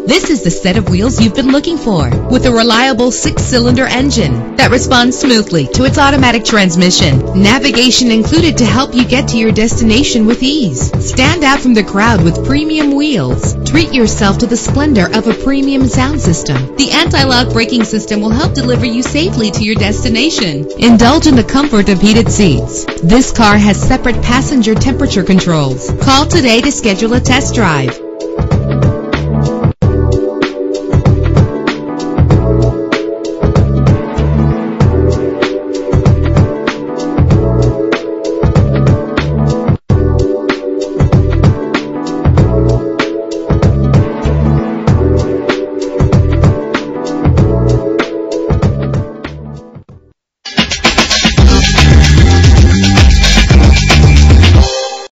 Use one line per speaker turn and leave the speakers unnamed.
This is the set of wheels you've been looking for, with a reliable 6-cylinder engine that responds smoothly to its automatic transmission. Navigation included to help you get to your destination with ease. Stand out from the crowd with premium wheels. Treat yourself to the splendor of a premium sound system. The anti-lock braking system will help deliver you safely to your destination. Indulge in the comfort of heated seats. This car has separate passenger temperature controls. Call today to schedule a test drive.